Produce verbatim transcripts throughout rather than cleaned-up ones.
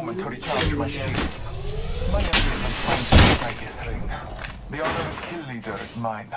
moment to recharge my shields. My enemy can find inside this ring. The other kill leader is mine.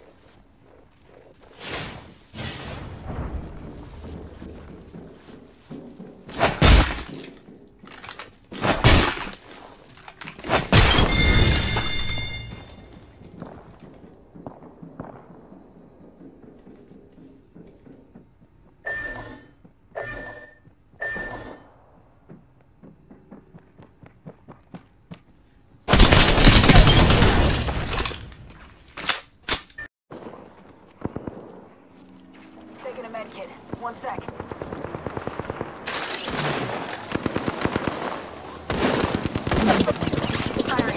Taking a med kit. One sec. Firing.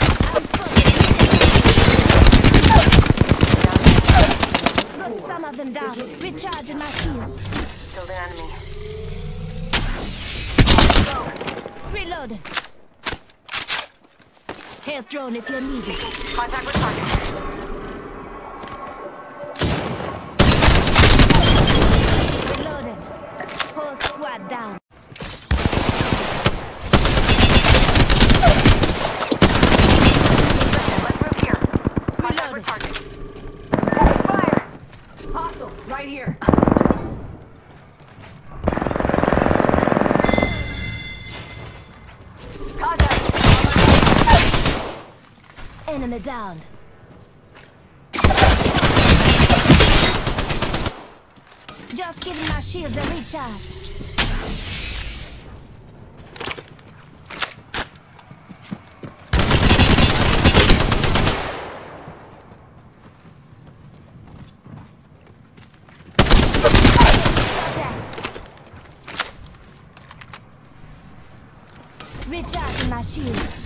Put some of them down. Recharging my shields. Killed an enemy. Reloading. Health drone if you need it. Contact with target. Whole squad down. Let's move here. Contact with target. Fire! Hostile, right here. Contact. Enemy down. Just giving my shields a recharge. Recharging my shields.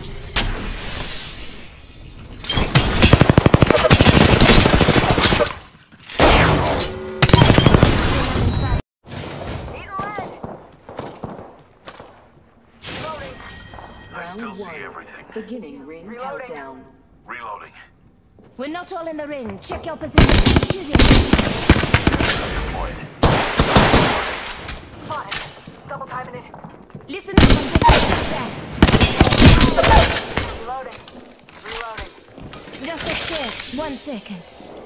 Still see everything. Beginning ring Reloading. countdown. Reloading. We're not all in the ring. Check your position. Shoot your Deployed. Spotted. Double timing it. Listen up and take a step back. Reloading. Reloading. Just a sec. One second.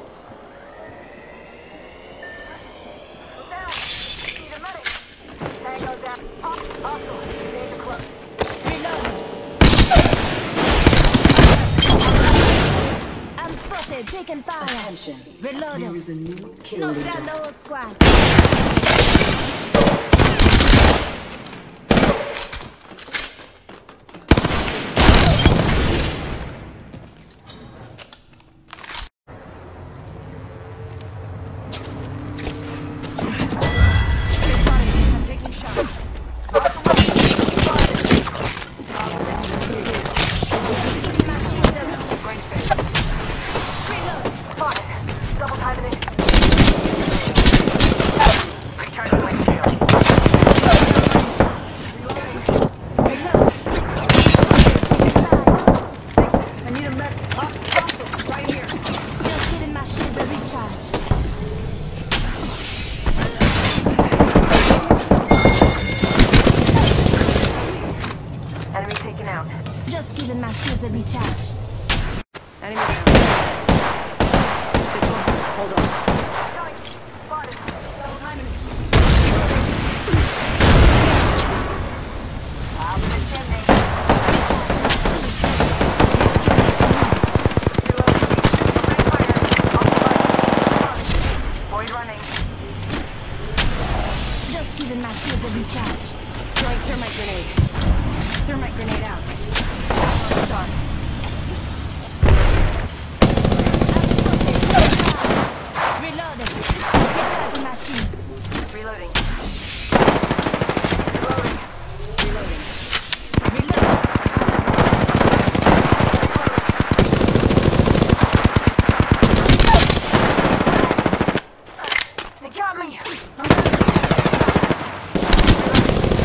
Move down. Need a medic. Tango down. Hostile. Hostile. Danger close. Reloading. I'm spotted. Taking fire. Attention. Reloading. There is a new kill Knock leader. down the whole squad. I'm taking shots. My shields are up. Great face. Reload. Spotted. Double timing it. Recharging my shield. Reload. I need a med. Hostile. Right here. Just giving my shields a recharge. Enemy taken out. Just giving my shields a recharge. Enemy down. This one. Hold on. Spotted. Double timing it. Out of the chimney. Void running. Just giving my shields a recharge. Throwing thermite grenade. Thermite grenade out. Done. Reloading. Recharging my shields. Reloading. Reloading. Reloading. Reload. They got me.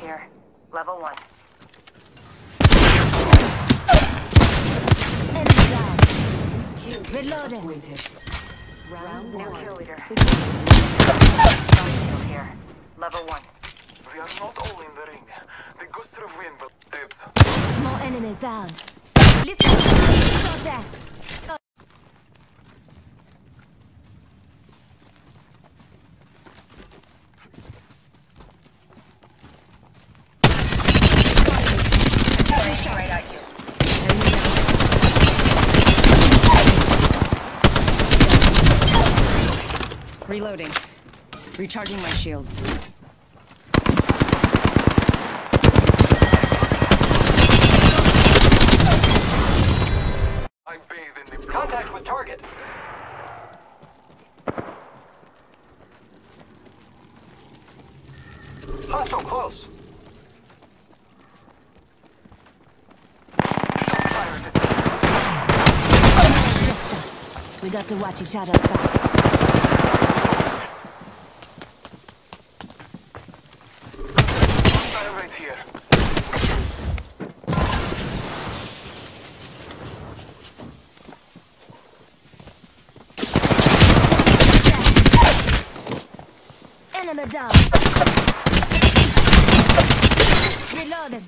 here. Level one. Enemy down. Reloading. Round one. New kill leader. Here. Level one. We are not all in the ring. The gust of wind will tips. More enemies down. Listen. Contact. Right at you. Reloading. Recharging my shields. I bathe in the Contact with target. Hostile close. We got to watch each other's back. hostile right here. Enemy down. Reloading.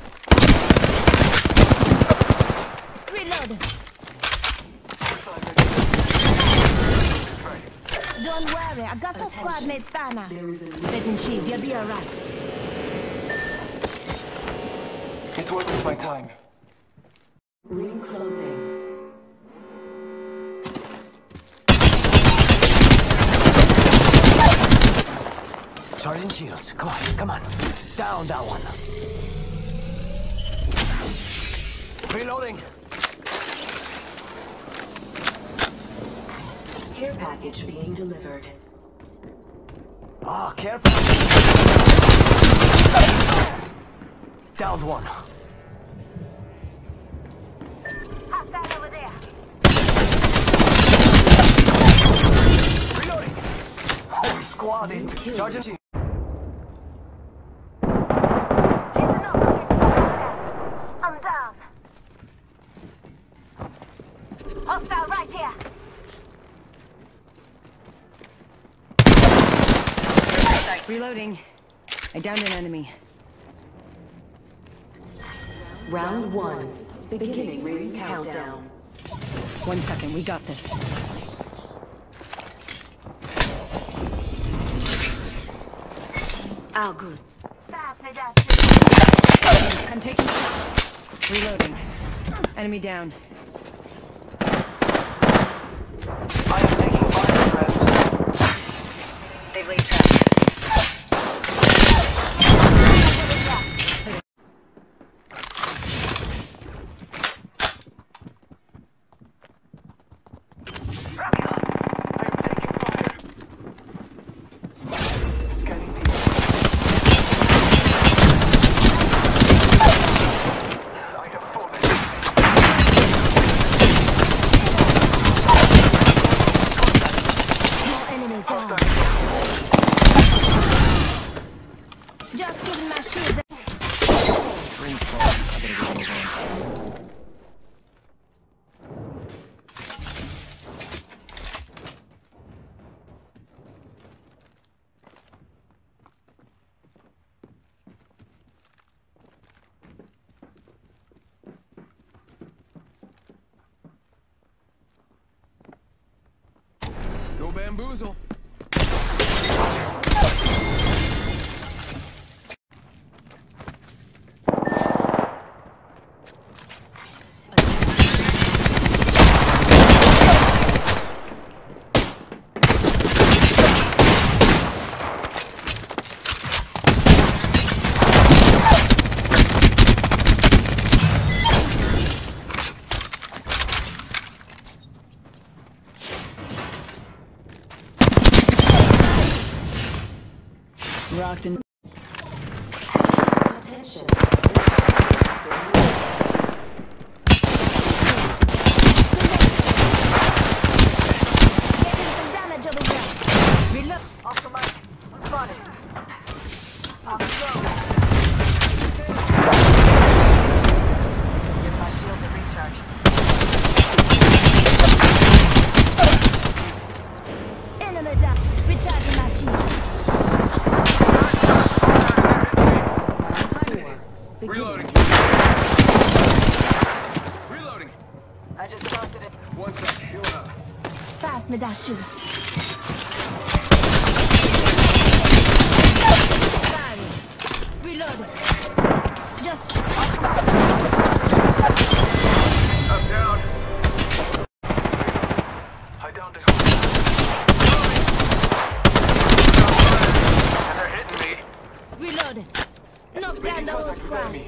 Reloading. Don't worry, I got a squad mate's banner. Setting shield, you'll be alright. It wasn't my time. Ring closing. Charging shields. Come on, come on. Down that one. Reloading. Care package being delivered. Ah, oh, care package. Downed one. Hostile over there. Reloading. Whole squad in. Charging shields. Listen up, I'm down. Hostile right here. Reloading. I downed an enemy. Round one. Beginning ring countdown. One second, we got this. All good. Pass me that shit. I'm taking shots. Reloading. Enemy down. I am taking fire, friends. They've laid traps. Scanning the I have fallen. More enemies down. Just giving my shield. Go bamboozle. Rocked in. Attention. Getting some damage over there. Reload. Off the mic. Spotted. Off the road. busted it. One sec, healing up. Pass me that shoe. Reload. Just. I'm down. I downed it. And they're hitting me. Reload. Knock down the whole Contact with squad. enemy.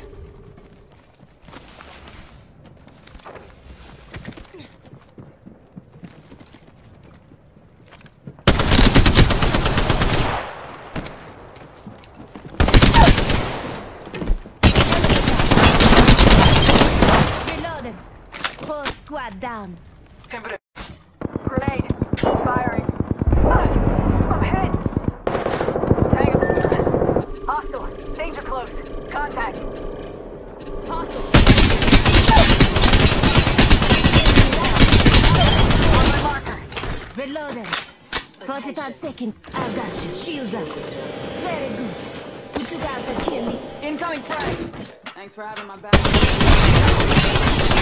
Reloaded. Whole squad down. Grenade. Firing. Ah, I'm hit. Tango. Hostile. Danger close. Contact. Hostile. On my marker. Reloaded. forty-five seconds. I got you. Shields up. Very good. We took out the kill. Incoming frag. Thanks for having my back.